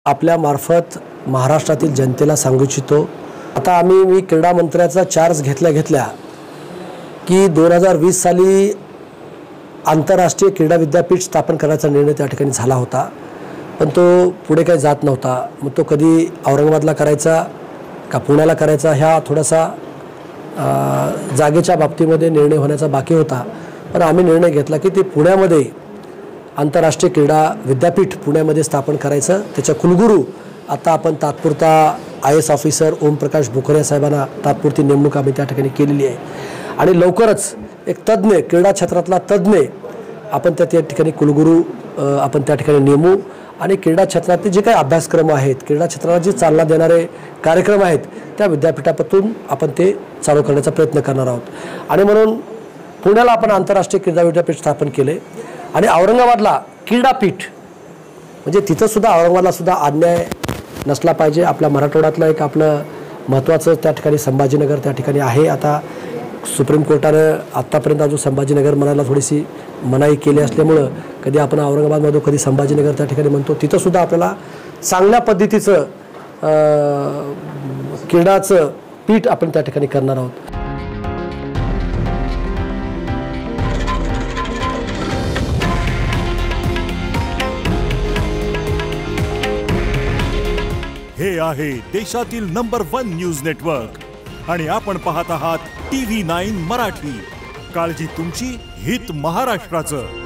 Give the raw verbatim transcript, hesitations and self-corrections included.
आपल्या मार्फत महाराष्ट्रातील जनतेला सांगू इच्छितो। आता आम्ही मी क्रीडा मंत्र्याचा चार्ज घेतल्या घेतल्या की दोन हजार वीस साली आंतरराष्ट्रीय क्रीडा विद्यापीठ स्थापन करायचा निर्णय त्या ठिकाणी झाला होता, पण तो पुढे काही जात नव्हता। मग तो कधी औरंगाबादला करायचा का पुण्याला करायचा ह्या थोडासा जागेच्या बाबतीमध्ये निर्णय होण्याचा बाकी होता। पण आम्ही निर्णय घेतला की ते पुण्यामध्ये आंतरराष्ट्रीय क्रीडा विद्यापीठ पुण्यामध्ये स्थापन करायचं। त्याच्या कुलगुरू आता आपण तात्पुरता I S officer Omprakash Bukhare साहेबांना तात्पुरती नेमणूक आम्ही त्या ठिकाणी केलेली आहे आणि लवकरच एक तज्ञ क्रीडा क्षेत्रातला तज्ञ आपण त्या त्या ठिकाणी कुलगुरू आपण त्या ठिकाणी नेमू आणि क्रीडा क्षेत्रातले जे काही अभ्यासक्रम आहेत, क्रीडा क्षेत्राला जे चालना देणारे कार्यक्रम आहेत त्या विद्यापीठापासून आपण ते चालू करण्याचा प्रयत्न करणार आहोत। आणि म्हणून पुण्याला आपण आंतरराष्ट्रीय क्रीडा विद्यापीठ स्थापन केले आणि औरंगाबादला क्रीडापीठ म्हणजे तिथं सुद्धा औरंगाबादला सुद्धा अन्याय नसला पाहिजे। आपल्या मराठवाड्यातलं एक आपलं महत्त्वाचं त्या ठिकाणी संभाजीनगर त्या ठिकाणी आहे। आता सुप्रीम कोर्टानं आत्तापर्यंत अजून संभाजीनगर म्हणायला थोडीशी मनाई केली असल्यामुळं कधी आपण औरंगाबादमध्ये कधी संभाजीनगर त्या ठिकाणी म्हणतो, तिथं सुद्धा आपल्याला चांगल्या पद्धतीचं क्रीडाचं पीठ आपण त्या ठिकाणी करणार आहोत। हे आहे देशातील नंबर वन न्यूज नेटवर्क आणि आपण पाहत आहात टी व्ही नाईन मराठी। काळजी तुमची, हित महाराष्ट्राचं।